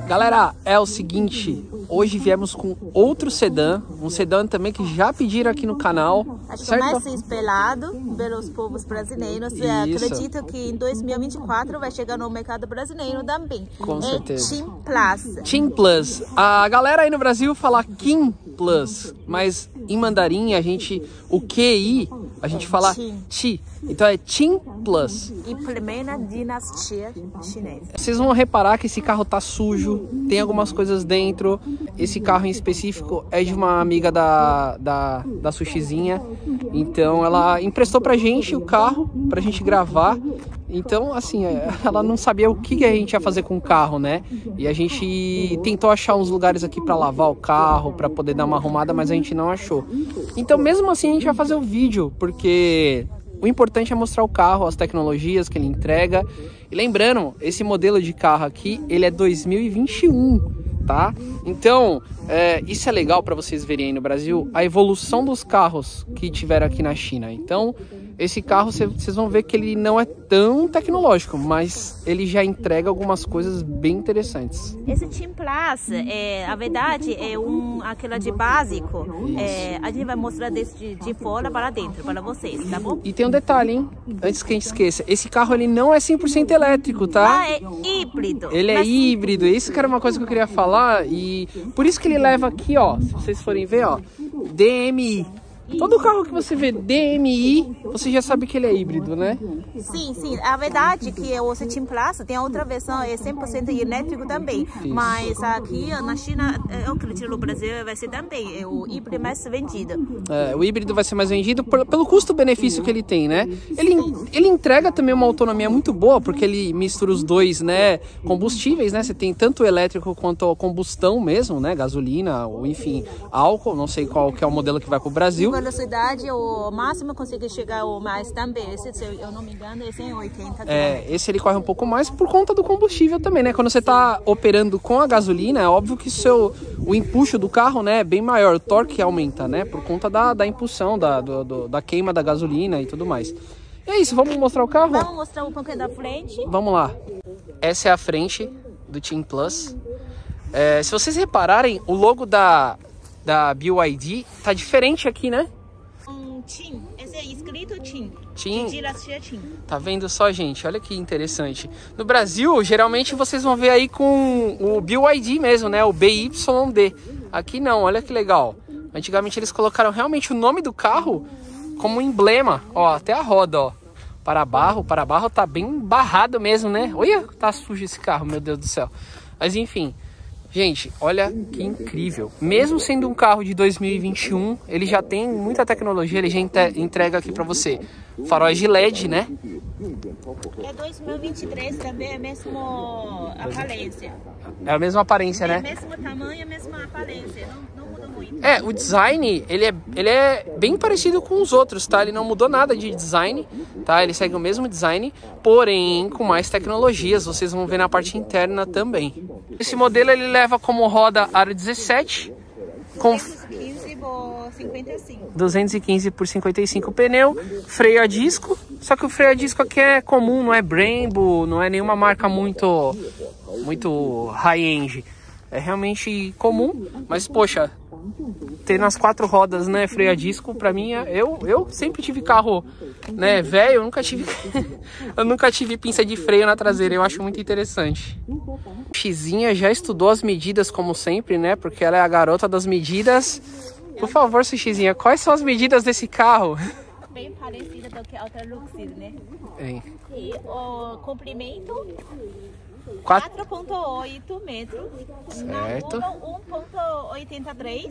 Galera, é o seguinte, hoje viemos com outro sedã, um sedã também que já pediram aqui no canal. Acho que certo? mais esperado pelos povos brasileiros. Acredito que em 2024 vai chegar no mercado brasileiro também. Com certeza. Tim Plus. Tim Plus. A galera aí no Brasil fala Kim Plus, mas em mandarim o QI, a gente fala Ti. Então é Tim Plus. E primeira dinastia chinesa. Vocês vão reparar que esse carro tá sujo, tem algumas coisas dentro. Esse carro em específico é de uma amiga da Sushizinha. Então ela emprestou pra gente o carro, pra gente gravar. Então, assim, ela não sabia o que a gente ia fazer com o carro, né? E a gente tentou achar uns lugares aqui pra lavar o carro, pra poder dar uma arrumada, mas a gente não achou. Então, mesmo assim, a gente vai fazer o vídeo, porque o importante é mostrar o carro, as tecnologias que ele entrega. E lembrando, esse modelo de carro aqui, ele é 2021, tá? Então, isso é legal para vocês verem aí no Brasil, a evolução dos carros que tiveram aqui na China. Então, esse carro, vocês vão ver que ele não é tão tecnológico, mas ele já entrega algumas coisas bem interessantes. Esse Tim Plus, a verdade, é aquela de básico. A gente vai mostrar de fora para dentro, para vocês, tá bom? E tem um detalhe, hein? Antes que a gente esqueça, esse carro ele não é 100% elétrico, tá? É híbrido. Ele é híbrido, isso que era uma coisa que eu queria falar, e por isso que ele leva aqui, ó, se vocês forem ver, ó, DMI. Todo carro que você vê DMI, você já sabe que ele é híbrido, né? Sim, sim. A verdade é que o Tim Plus tem a outra versão, é 100% elétrico também. Isso. Mas aqui na China, eu acredito que no Brasil vai ser também o híbrido mais vendido. O híbrido vai ser mais vendido pelo custo-benefício que ele tem, né? Ele entrega também uma autonomia muito boa, porque ele mistura os dois, né, combustíveis, né? Você tem tanto o elétrico quanto a combustão mesmo, né? Gasolina, ou enfim, álcool, não sei qual que é o modelo que vai para o Brasil. Velocidade, o máximo consegue chegar ou mais também. Esse, se eu não me engano, esse é 80 km. Esse ele corre um pouco mais por conta do combustível também, né? Quando você está operando com a gasolina, é óbvio que o empuxo do carro, né, é bem maior, o torque aumenta, né? Por conta da impulsão, da queima da gasolina e tudo mais. E é isso, vamos mostrar o carro? Vamos mostrar um pouquinho da frente. Vamos lá. Essa é a frente do Tim Plus. Se vocês repararem, o logo da BYD tá diferente aqui, né? Tim, esse é escrito Tim. Tim. Tá vendo só, gente? Olha que interessante. No Brasil, geralmente vocês vão ver aí com o BYD mesmo, né? O BYD. Aqui não, olha que legal. Antigamente eles colocaram realmente o nome do carro como emblema. Ó, até a roda, ó. Para-barro tá bem barrado mesmo, né? Olha, tá sujo esse carro, meu Deus do céu. Mas enfim. Gente, olha que incrível. Mesmo sendo um carro de 2021, ele já tem muita tecnologia, ele já entrega aqui pra você faróis de LED, né? É 2023 também, é a mesma aparência. É a mesma aparência, né? É o mesmo tamanho, a mesma aparência, não muda muito. O design, ele é bem parecido com os outros, tá? Ele não mudou nada de design, tá? Ele segue o mesmo design, porém com mais tecnologias, vocês vão ver na parte interna também. Esse modelo ele leva como roda aro 17 com 215 por 55 pneu, freio a disco, só que o freio a disco aqui é comum, não é Brembo, não é nenhuma marca muito high-end, é realmente comum, mas poxa, ter nas 4 rodas, né, freio a disco, pra mim, eu sempre tive carro, né, velho, eu nunca tive pinça de freio na traseira, eu acho muito interessante. Xizinha já estudou as medidas como sempre, né, porque ela é a garota das medidas. Por favor, Xizinha, quais são as medidas desse carro? Bem parecida do que a outra Luxus, né? E o comprimento 4,8 metros, certo. 1,83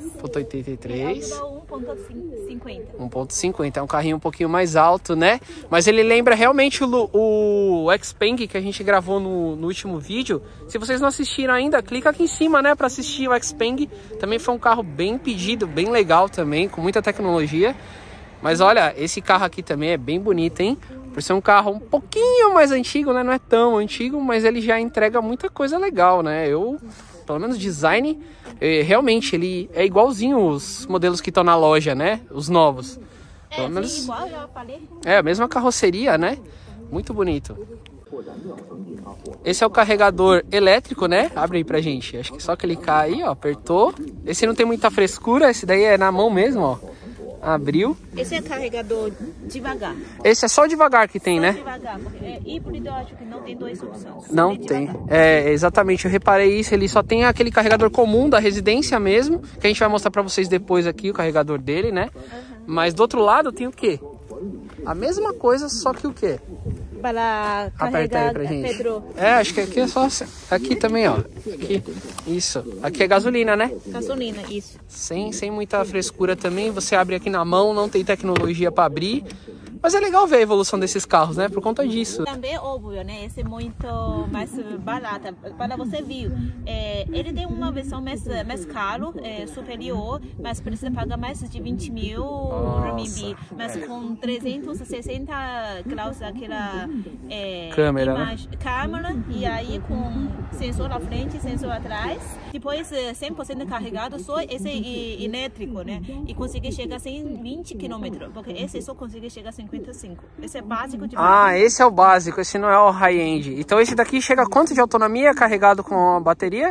1,50, é um carrinho um pouquinho mais alto, né? Mas ele lembra realmente o Xpeng que a gente gravou no último vídeo. Se vocês não assistiram ainda, clica aqui em cima, né, para assistir o Xpeng. Também foi um carro bem pedido, bem legal também, com muita tecnologia. Mas olha, esse carro aqui também é bem bonito, hein? Por ser um carro um pouquinho mais antigo, né? Não é tão antigo, mas ele já entrega muita coisa legal, né? Pelo menos design, realmente, ele é igualzinho os modelos que estão na loja, né? Os novos. Pelo menos, igual, já falei. a mesma carroceria, né? Muito bonito. Esse é o carregador elétrico, né? Abre aí pra gente. Acho que é só clicar aí, ó. Apertou. Esse não tem muita frescura. Esse daí é na mão mesmo, ó. Abriu. Esse é carregador devagar. Esse é só devagar que tem, só né? Devagar, porque híbrido eu acho que não tem 2 opções. Não tem. É, exatamente. Eu reparei isso. Ele só tem aquele carregador comum da residência mesmo. Que a gente vai mostrar pra vocês depois aqui, o carregador dele, né? Mas do outro lado tem o quê? A mesma coisa, só que o quê? Para Aperta aí carregar pra gente. Pedro. É, acho que aqui é só... Aqui também, ó. Aqui. Isso. Aqui é gasolina, né? Gasolina, isso. Sem muita frescura também. Você abre aqui na mão, não tem tecnologia para abrir. Mas é legal ver a evolução desses carros, né? Por conta disso. Também óbvio, né? Esse é muito mais barato. Para você ver, ele tem uma versão mais caro, superior, mas precisa pagar mais de 20 mil RMB. Mas com 360 graus aquela câmera, imagem, né? câmera, e aí com sensor à frente, sensor atrás. Depois 100% carregado, só esse elétrico, né? E conseguir chegar a 120 km, porque esse só consegue chegar a 55. Esse é básico de esse é o básico, esse não é o high-end. Então esse daqui chega a quanto de autonomia carregado com a bateria?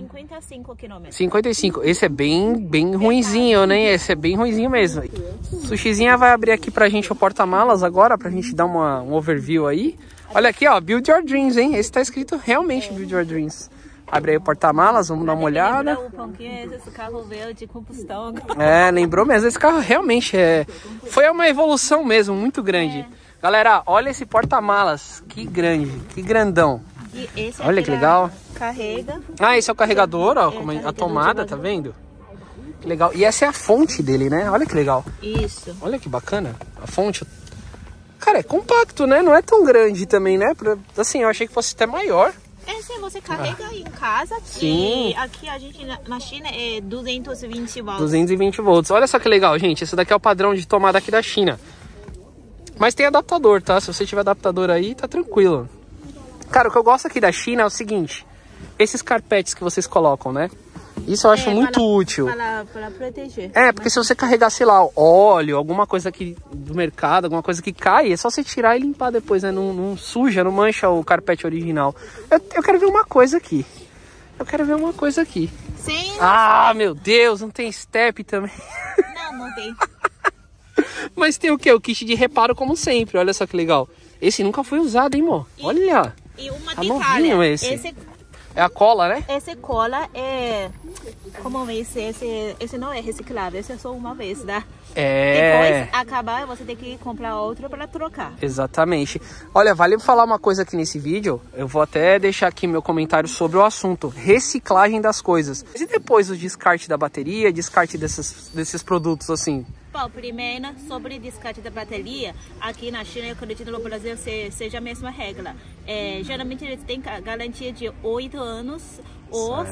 55 km. 55. Esse é bem ruinzinho, né? Esse é bem ruinzinho mesmo. Sushizinha vai abrir aqui pra gente o porta-malas agora, pra gente dar um overview aí. Olha aqui, ó, Build Your Dreams, hein? Esse tá escrito realmente Build Your Dreams. Abre aí o porta-malas, vamos dar uma olhada. Esse carro veio de combustão. Lembrou mesmo. Esse carro realmente foi uma evolução mesmo, muito grande. Galera, olha esse porta-malas. Que grande, que grandão. E esse olha que legal. Carrega. Esse é o carregador, ó, como a tomada, tá vendo? Que legal. E essa é a fonte dele, né? Olha que legal. Isso. Olha que bacana. A fonte. Cara, é compacto, né? Não é tão grande também, né? Assim, eu achei que fosse até maior. Esse você carrega em casa. Sim. E aqui a gente na China é 220 volts. 220 volts. Olha só que legal, gente. Esse daqui é o padrão de tomada aqui da China. Mas tem adaptador, tá? Se você tiver adaptador aí, tá tranquilo. Cara, o que eu gosto aqui da China é o seguinte. Esses carpetes que vocês colocam, né? Isso eu acho muito útil. Para proteger. Porque se você carregar, sei lá, óleo, alguma coisa aqui do mercado, alguma coisa que cai, é só você tirar e limpar depois, né? Não suja, não mancha o carpete original. Eu quero ver uma coisa aqui. Sim. Meu Deus, não tem step também. Não tem. Mas tem o quê? O kit de reparo como sempre, olha só que legal. Esse nunca foi usado, hein, amor? Olha. E uma novinho esse. É a cola, né? Essa cola é... Como esse não é reciclável, esse é só uma vez, tá? Depois acabar, você tem que comprar outro para trocar. Exatamente. Olha, vale falar uma coisa aqui nesse vídeo. Eu vou até deixar aqui meu comentário sobre o assunto. Reciclagem das coisas. E depois o descarte da bateria, descarte desses produtos assim? Bom, primeiro, sobre descarte da bateria, aqui na China, eu acredito no Brasil seja a mesma regra. Geralmente eles têm garantia de 8 anos ou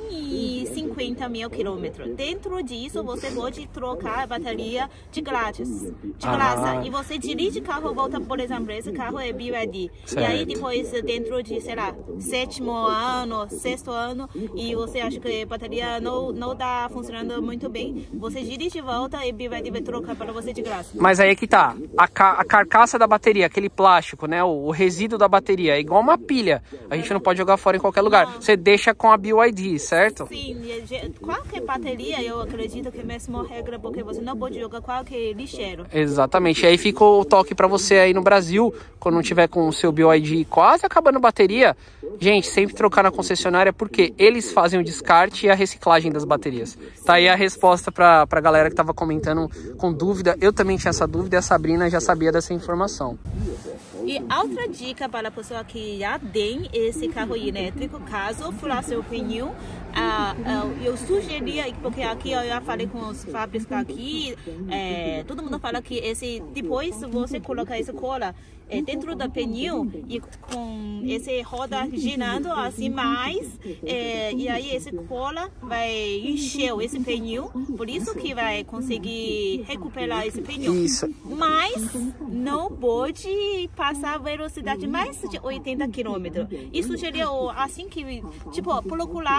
150 mil quilômetros. Dentro disso, você pode trocar a bateria de graça. E você dirige o carro, volta, por exemplo, esse carro é BYD. Certo. E aí depois, dentro de, sei lá, 7º ano, 6º ano, e você acha que a bateria não está funcionando muito bem, você dirige e volta e BYD vai trocar para você de graça. Mas aí é que tá, a carcaça da bateria, aquele plástico, né, o resíduo da bateria, é igual uma pilha. A gente não pode jogar fora em qualquer lugar. Você deixa com a BYD, certo? Sim, qualquer bateria, eu acredito que é a mesma regra, porque você não pode jogar qualquer lixeiro. Exatamente, aí fica o toque pra você aí no Brasil, quando não tiver com o seu BYD quase acabando a bateria, gente, sempre trocar na concessionária, porque eles fazem o descarte e a reciclagem das baterias. Tá aí a resposta pra galera que tava comentando com dúvida. Eu também tinha essa dúvida e a Sabrina já sabia dessa informação. E outra dica para a pessoa que já tem esse carro elétrico, caso furar seu pneu, eu sugeria, porque aqui eu já falei com os fábricos aqui, todo mundo fala que depois você coloca essa cola dentro do pneu e com esse roda girando assim mais, e aí essa cola vai encher esse pneu, por isso que vai conseguir recuperar esse pneu. Isso. Mas não pode passar a velocidade mais de 80 km. E sugeria assim que, tipo, procurar o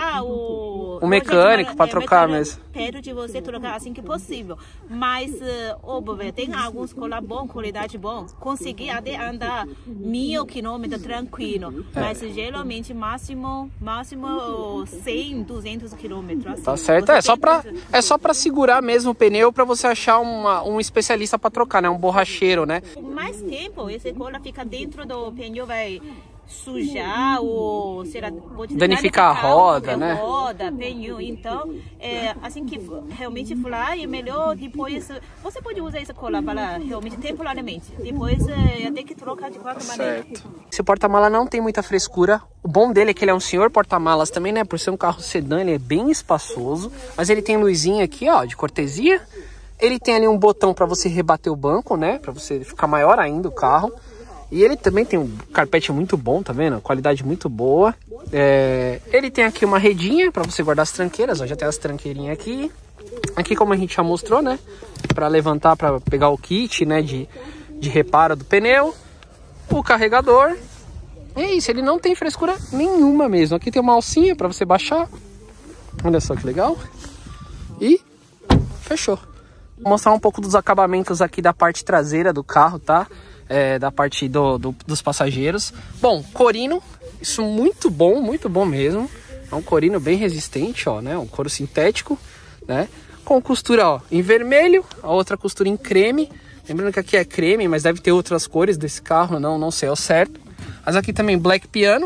o mecânico para trocar mesmo. Perto de você trocar assim que possível. Mas, óbvio, tem alguns colas bons, qualidade bom. Consegui até andar 1000 km tranquilo. Mas geralmente máximo 100, 200 km. Assim. Tá certo, é só pra segurar mesmo o pneu, pra você achar um especialista pra trocar, né? Um borracheiro, né? Mais tempo, esse cola fica dentro do pneu, vai sujar ou pode danificar a roda, né? Roda, pneu. Então, assim que realmente furar, é melhor depois. Você pode usar essa cola para realmente temporariamente. Depois tem que trocar de qualquer maneira. Esse porta-mala não tem muita frescura. O bom dele é que ele é um senhor porta-malas também, né? Por ser um carro sedã, ele é bem espaçoso. Mas ele tem luzinha aqui, ó, de cortesia. Ele tem ali um botão para você rebater o banco, né? Para você ficar maior ainda o carro. E ele também tem um carpete muito bom, tá vendo? Qualidade muito boa. Ele tem aqui uma redinha para você guardar as tranqueiras, ó, já tem as tranqueirinhas aqui. Aqui, como a gente já mostrou, né? Para levantar, para pegar o kit, né? De reparo do pneu. O carregador. É isso, ele não tem frescura nenhuma mesmo. Aqui tem uma alcinha para você baixar. Olha só que legal. E fechou. Vou mostrar um pouco dos acabamentos aqui da parte traseira do carro, tá? Da parte dos passageiros. Bom, corino, isso muito bom mesmo. É um corino bem resistente, ó, né? Um couro sintético, né? Com costura, ó, em vermelho, a outra costura em creme. Lembrando que aqui é creme, mas deve ter outras cores desse carro, não sei ao certo. Mas aqui também black piano,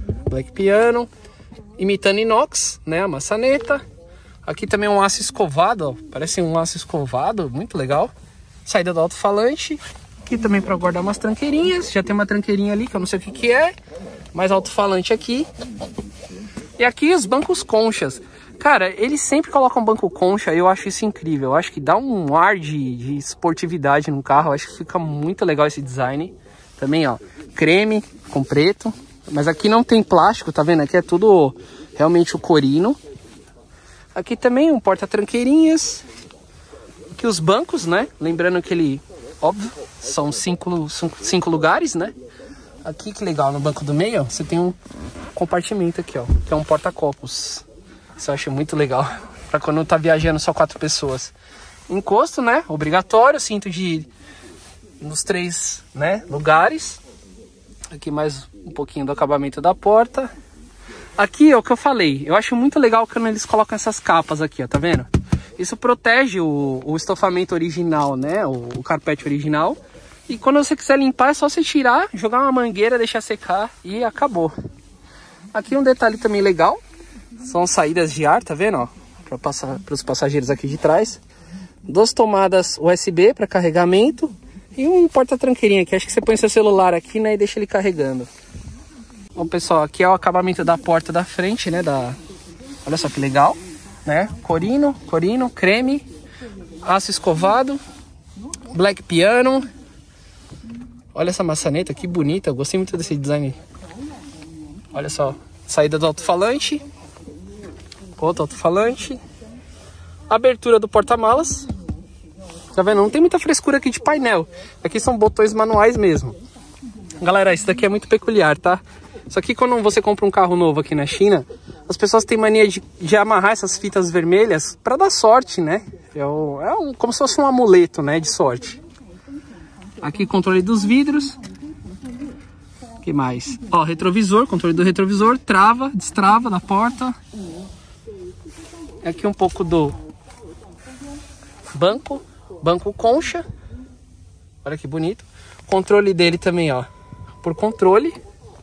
imitando inox, né? A maçaneta. Aqui também um aço escovado, ó, parece um aço escovado, muito legal. Saída do alto-falante. Aqui também para guardar umas tranqueirinhas. Já tem uma tranqueirinha ali que eu não sei o que é. Mais alto-falante aqui. E aqui os bancos conchas. Cara, eles sempre colocam um banco concha. Eu acho isso incrível. Eu acho que dá um ar de esportividade no carro. Eu acho que fica muito legal esse design. Também, ó, creme com preto. Mas aqui não tem plástico, tá vendo? Aqui é tudo realmente o corino. Aqui também um porta-tranqueirinhas. Aqui os bancos, né? Lembrando que ele... Óbvio, são cinco lugares, né? Aqui, que legal, no banco do meio, ó, você tem um compartimento aqui, ó, que é um porta-copos. Isso eu acho muito legal, pra quando tá viajando só 4 pessoas. Encosto, né? Obrigatório, cinto nos 3, né, lugares. Aqui mais um pouquinho do acabamento da porta. Aqui é o que eu falei, eu acho muito legal quando eles colocam essas capas aqui, ó, tá vendo? Isso protege o estofamento original, né? O carpete original. E quando você quiser limpar, é só você tirar, jogar uma mangueira, deixar secar e acabou. Aqui um detalhe também legal. São saídas de ar, tá vendo? Para os passageiros aqui de trás. 2 tomadas USB para carregamento. E um porta-tranqueirinha aqui. Acho que você põe seu celular aqui, né? E deixa ele carregando. Bom, pessoal, aqui é o acabamento da porta da frente, né? Olha só que legal. Né? Corino, creme, aço escovado, black piano. Olha essa maçaneta, que bonita, eu gostei muito desse design. Olha só, saída do alto-falante, outro alto-falante, abertura do porta-malas. Tá vendo? Não tem muita frescura aqui de painel, aqui são botões manuais mesmo. Galera, isso daqui é muito peculiar, tá? Só que quando você compra um carro novo aqui na China, as pessoas têm mania de amarrar essas fitas vermelhas para dar sorte, né? Como se fosse um amuleto, né, de sorte. Aqui controle dos vidros. O que mais? Ó, retrovisor, controle do retrovisor, trava, destrava da porta. Aqui um pouco do banco concha. Olha que bonito. Controle dele também, ó, por controle.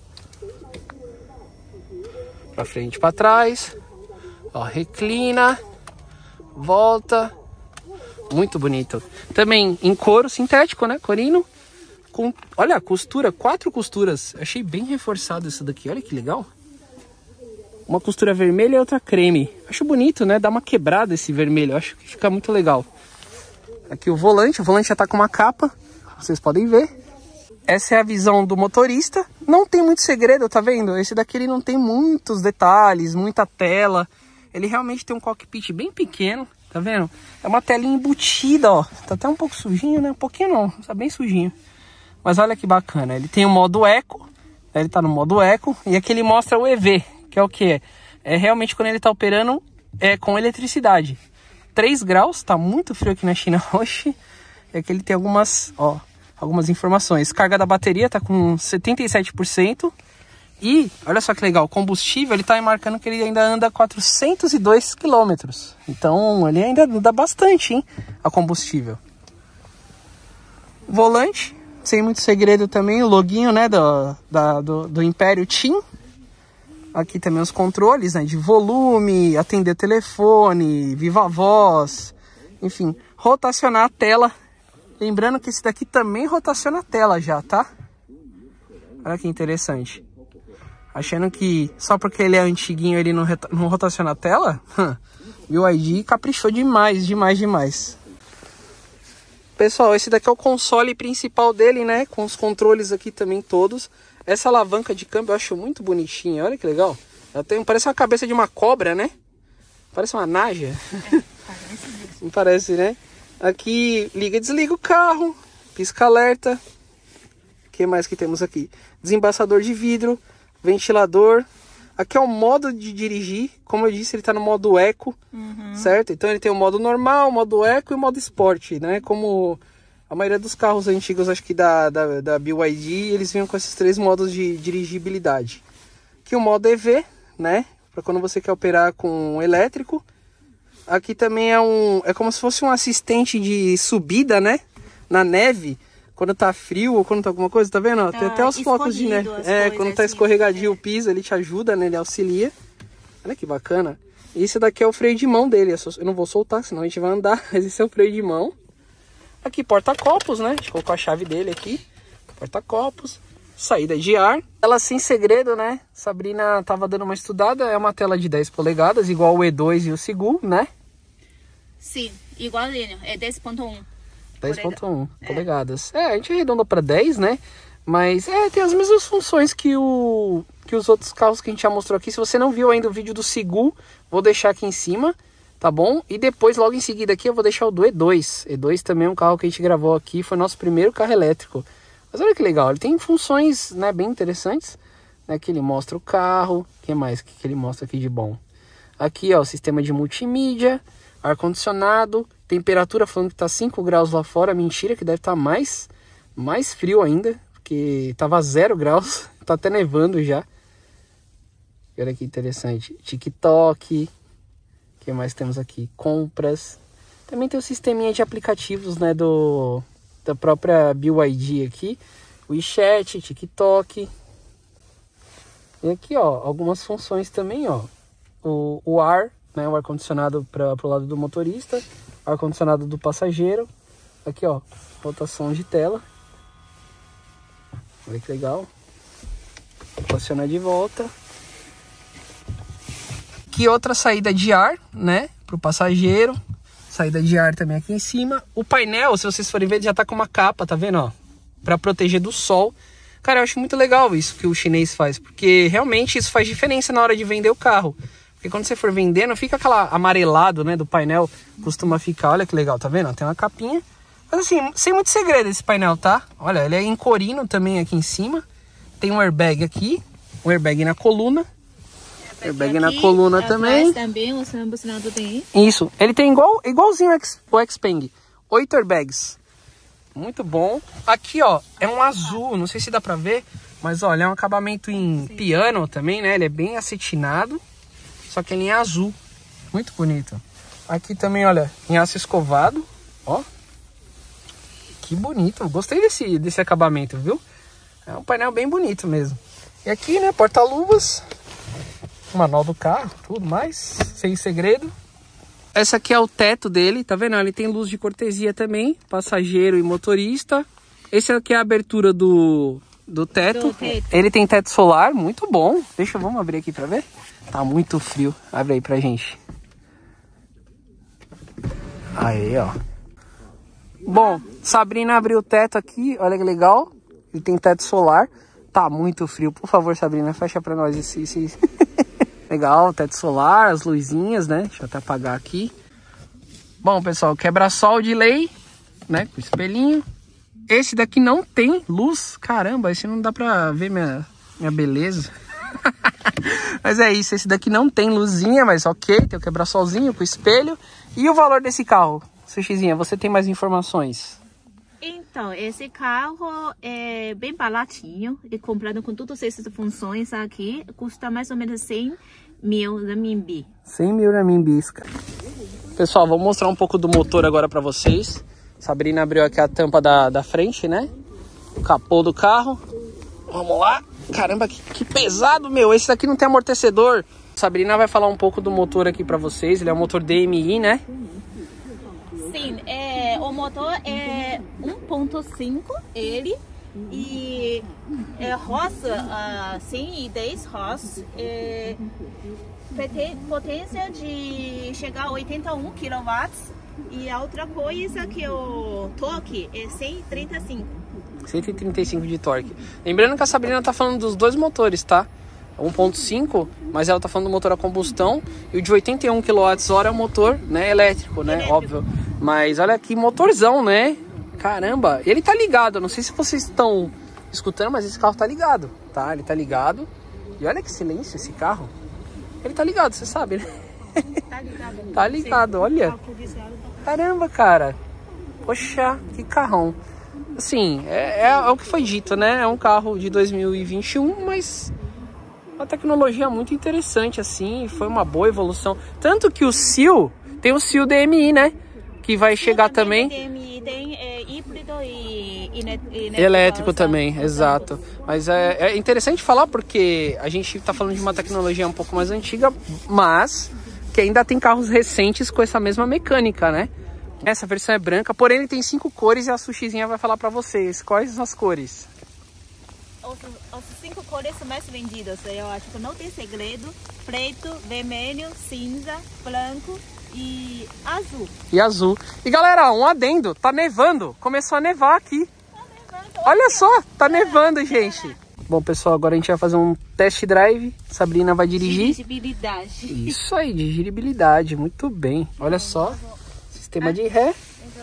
Pra frente e pra trás. Ó, reclina. Volta. Muito bonito. Também em couro sintético, né? Corino. Olha a costura, 4 costuras. Achei bem reforçado isso daqui. Olha que legal. Uma costura vermelha e outra creme. Acho bonito, né? Dá uma quebrada esse vermelho. Acho que fica muito legal. Aqui o volante já tá com uma capa. Vocês podem ver. Essa é a visão do motorista. Não tem muito segredo, tá vendo? Esse daqui ele não tem muitos detalhes, muita tela. Ele realmente tem um cockpit bem pequeno, tá vendo? É uma telinha embutida, ó. Tá até um pouco sujinho, né? Um pouquinho não, tá bem sujinho. Mas olha que bacana. Ele tem o modo Eco, ele tá no modo Eco. E aqui ele mostra o EV, que é o quê? é realmente quando ele tá operando com eletricidade. 3 graus, tá muito frio aqui na China hoje. E aqui ele tem algumas informações. Carga da bateria tá com 77%. E, olha só que legal, o combustível, ele tá marcando que ele ainda anda 402 km. Então, ele ainda anda bastante, hein, a combustível. Volante, sem muito segredo também, o loginho, né, do Império Qin. Aqui também os controles, né, de volume, atender telefone, viva voz, enfim, rotacionar a tela. Lembrando que esse daqui também rotaciona a tela já, tá? Olha que interessante. Achando que só porque ele é antiguinho ele não rotaciona a tela? BYD caprichou demais. Pessoal, esse daqui é o console principal dele, né? Com os controles aqui também todos. Essa alavanca de câmbio eu acho muito bonitinha. Olha que legal. Ela parece uma cabeça de uma cobra, né? Parece uma naja. Parece mesmo. Não parece, né? Aqui liga e desliga o carro. Pisca alerta. O que mais que temos aqui? Desembaçador de vidro. Ventilador. Aqui é o modo de dirigir. Como eu disse, ele tá no modo eco, certo? Então ele tem o modo normal, o modo eco e o modo esporte, né? Como a maioria dos carros antigos, acho que da BYD, eles vinham com esses 3 modos de dirigibilidade. Aqui o modo EV, né? Para quando você quer operar com elétrico. Aqui também é como se fosse um assistente de subida, né? Na neve. Quando tá frio ou quando tá alguma coisa, tá vendo? Tem até os flocos de neve. Quando tá escorregadio o piso, ele te ajuda, né? Ele auxilia. Olha que bacana. Esse daqui é o freio de mão dele. Eu não vou soltar, senão a gente vai andar. Mas esse é o freio de mão. Aqui, porta-copos, né? A gente colocou a chave dele aqui. Porta-copos. Saída de ar. Tela sem segredo, né? Sabrina tava dando uma estudada. É uma tela de 10 polegadas, igual o E2 e o Sigu, né? Sim, igualzinho. É 10.1. 10.1 polegadas. A gente arredondou para 10, né? Mas tem as mesmas funções que os outros carros que a gente já mostrou aqui. Se você não viu ainda o vídeo do Sigu, vou deixar aqui em cima, tá bom? E depois, logo em seguida aqui, eu vou deixar o do E2. E2 também é um carro que a gente gravou aqui, foi nosso primeiro carro elétrico. Mas olha que legal, ele tem funções, né, bem interessantes, né? Que ele mostra o carro. O que mais que ele mostra aqui de bom? Aqui, ó, o sistema de multimídia, ar-condicionado, temperatura falando que tá 5 graus lá fora. Mentira, que deve estar mais frio ainda, porque tava 0 graus, tá até nevando já. Olha que interessante. TikTok, o que mais temos aqui? Compras. Também tem o sisteminha de aplicativos, né, da própria BYD aqui. WeChat, TikTok. E aqui, ó, algumas funções também, ó. O ar, né, o ar-condicionado para o lado do motorista, ar-condicionado do passageiro. Aqui, ó, rotação de tela. Olha que legal. Rotacionar de volta. Aqui outra saída de ar, né, para o passageiro. Saída de ar também aqui em cima. O painel, se vocês forem ver, já tá com uma capa, tá vendo, ó? Para proteger do sol. Cara, eu acho muito legal isso que o chinês faz, porque realmente isso faz diferença na hora de vender o carro. Porque quando você for vender, não fica aquela amarelado, né, do painel, costuma ficar. Olha que legal, tá vendo? Tem uma capinha. Mas assim, sem muito segredo esse painel, tá? Olha, ele é em corino também aqui em cima. Tem um airbag aqui, um airbag na coluna. Airbag aqui, na coluna também. Também o sinal tem. Isso, ele tem igualzinho o Xpeng. 8 airbags. Muito bom. Aqui, ó, é um azul, não sei se dá pra ver, mas olha, é um acabamento em piano também, né? Ele é bem acetinado, só que ele é azul. Muito bonito. Aqui também, olha, em aço escovado, ó. Que bonito, gostei desse acabamento, viu? É um painel bem bonito mesmo. E aqui, né, porta-luvas. Manual do carro, tudo mais, sem segredo. Essa aqui é o teto dele, tá vendo? Ele tem luz de cortesia também, passageiro e motorista. Esse aqui é a abertura do teto. Ele tem teto solar, muito bom. Vamos abrir aqui pra ver. Tá muito frio, abre aí pra gente. Aí, ó. Bom, Sabrina abriu o teto aqui, olha que legal. Ele tem teto solar. Tá muito frio, por favor, Sabrina, fecha pra nós esse... Legal, teto solar, as luzinhas, né? Deixa eu até apagar aqui. Bom, pessoal, quebra-sol de lei, né? Com espelhinho. Esse daqui não tem luz. Caramba, esse não dá pra ver minha beleza. Mas é isso, esse daqui não tem luzinha, mas ok, tem o quebra-solzinho com espelho. E o valor desse carro? Sushizinha, você tem mais informações? Então, esse carro é bem baratinho e comprado com todas essas funções aqui, custa mais ou menos 100 mil renminbi. 100 mil renminbis, cara. Pessoal, vou mostrar um pouco do motor agora pra vocês. Sabrina abriu aqui a tampa da frente, né? O capô do carro. Vamos lá. Caramba, que pesado, meu. Esse daqui não tem amortecedor. Sabrina vai falar um pouco do motor aqui pra vocês. Ele é um motor DMI, né? Sim, o motor é 1.5, ele, e roça 110 roças, potência de chegar a 81 kW, e a outra coisa que o torque é 135. 135 de torque. Lembrando que a Sabrina tá falando dos dois motores, tá? 1.5, mas ela tá falando do motor a combustão, e o de 81 kWh é o motor, né, elétrico, né, óbvio. Mas olha que motorzão, né? Caramba, ele tá ligado, eu não sei se vocês estão escutando, mas esse carro tá ligado, tá? Ele tá ligado. E olha que silêncio esse carro. Ele tá ligado, você sabe, né? Tá ligado. Tá ligado, olha. Caramba, cara. Poxa, que carrão. Assim, é o que foi dito, né? É um carro de 2021, mas uma tecnologia muito interessante, assim. Foi uma boa evolução. Tanto que o Seal, tem o Seal DMI, né? Que vai chegar também. DMI tem híbrido e elétrico também, exato. Mas é interessante falar porque a gente tá falando de uma tecnologia um pouco mais antiga, mas que ainda tem carros recentes com essa mesma mecânica, né? Essa versão é branca, porém ele tem 5 cores e a Sushizinha vai falar pra vocês. Quais são as cores? As 5 cores mais vendidas, eu acho que não tem segredo. Preto, vermelho, cinza, branco e azul. E azul. E galera, um adendo, tá nevando. Começou a nevar aqui. Tá nevando. Olha só, tá nevando, gente. Bom, pessoal, agora a gente vai fazer um test drive. Sabrina vai dirigir. Dirigibilidade. Isso aí, dirigibilidade. Muito bem. Olha só. Sistema de ré.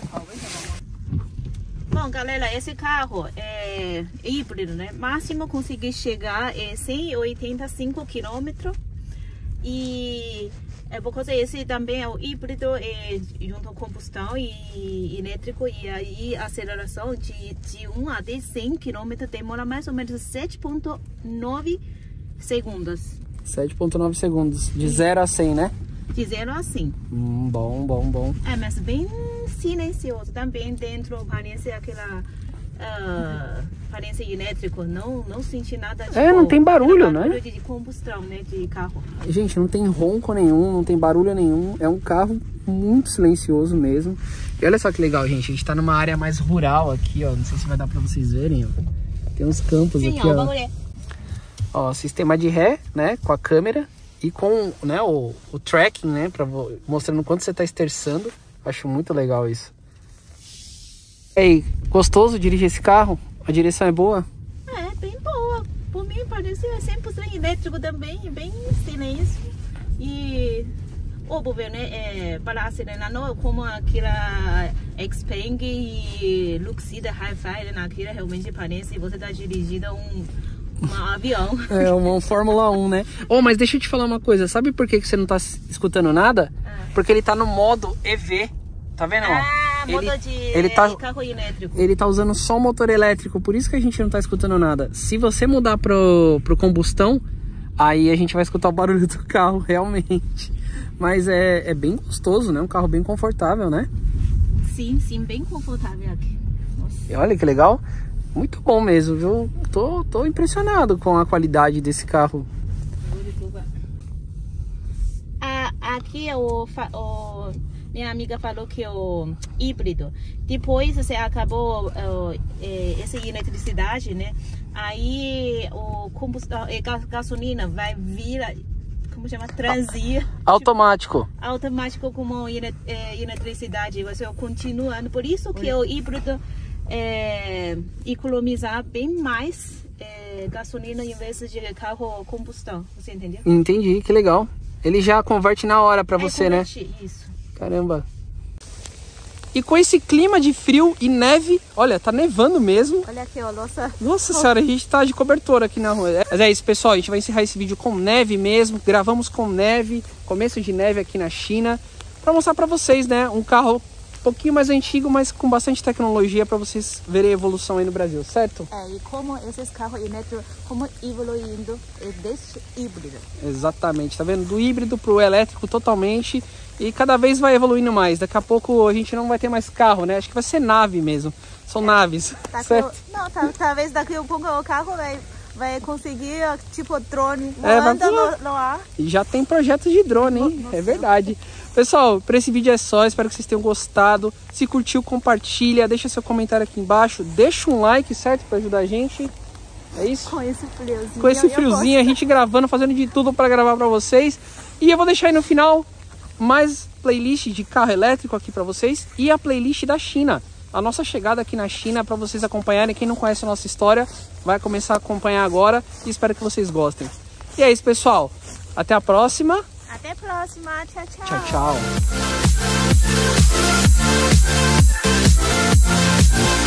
Bom, galera, esse carro é híbrido, né? Máximo conseguir chegar é 185 km. E por causa esse também é o híbrido, junto com combustão e elétrico. E aí a aceleração de 1 a 100 km demora mais ou menos 7,9 segundos. 7,9 segundos. De 0 a 100, né? De 0 a 100. Bom. Mas bem silencioso. Também dentro parece aquela... aparência elétrica, não senti nada de não tem barulho, né? De combustão, né, de carro. Gente, não tem ronco nenhum, não tem barulho nenhum. É um carro muito silencioso mesmo. E olha só que legal, gente. A gente tá numa área mais rural aqui, ó. Não sei se vai dar pra vocês verem, ó. Tem uns campos aqui, ó. Ó, sistema de ré, né, com a câmera e com, né, o tracking, né, mostrando quanto você tá esterçando. Acho muito legal isso. E aí, gostoso dirigir esse carro? A direção é boa? É, bem boa. Por mim parece 100% elétrico também, bem silêncio. E óbvio, né, para acelerar não é como aquela Xpeng e Luxida Hi-Fi, naquela realmente parece você tá dirigindo um avião. É, uma Fórmula 1, né? Mas deixa eu te falar uma coisa, sabe por que você não tá escutando nada? Porque ele tá no modo EV, tá vendo? Ele tá carro elétrico. Ele tá usando só o motor elétrico, por isso que a gente não tá escutando nada. Se você mudar pro combustão, aí a gente vai escutar o barulho do carro, realmente. Mas é bem gostoso, né? Um carro bem confortável, né? Sim, bem confortável aqui. Nossa. E olha que legal. Muito bom mesmo, viu? Tô impressionado com a qualidade desse carro. Aqui minha amiga falou que o híbrido, depois você acabou essa eletricidade, né? Aí o combustão, gasolina vai vir, como chama? Transia. Automático. Automático como eletricidade. Você continuando. Por isso que o híbrido economizar bem mais gasolina em vez de carro combustão. Você entendeu? Entendi, que legal. Ele já converte na hora pra você, né? Isso. Caramba. E com esse clima de frio e neve, olha, tá nevando mesmo. Olha aqui, ó, Nossa senhora, a gente tá de cobertor aqui na rua. Mas é isso, pessoal, a gente vai encerrar esse vídeo com neve mesmo. Gravamos com neve, começo de neve aqui na China, pra mostrar pra vocês, né, um carro um pouquinho mais antigo, mas com bastante tecnologia para vocês verem a evolução aí no Brasil, certo? E como esses carros elétricos, como evoluindo desse híbrido. Exatamente, tá vendo? Do híbrido pro elétrico totalmente e cada vez vai evoluindo mais. Daqui a pouco a gente não vai ter mais carro, né? Acho que vai ser nave mesmo. São naves, certo? Não, talvez daqui a pouco o carro vai conseguir, tipo, drone voando no ar. E já tem projetos de drone, hein? É verdade. Pessoal, para esse vídeo é só. Espero que vocês tenham gostado. Se curtiu, compartilha. Deixa seu comentário aqui embaixo. Deixa um like, certo? Para ajudar a gente. É isso? Com esse friozinho. Com esse friozinho, a gente gravando, fazendo de tudo para gravar para vocês. E eu vou deixar aí no final mais playlist de carro elétrico aqui para vocês. E a playlist da China. A nossa chegada aqui na China para vocês acompanharem. Quem não conhece a nossa história vai começar a acompanhar agora. E espero que vocês gostem. E é isso, pessoal. Até a próxima. Até a próxima. Tchau, tchau. Tchau, tchau.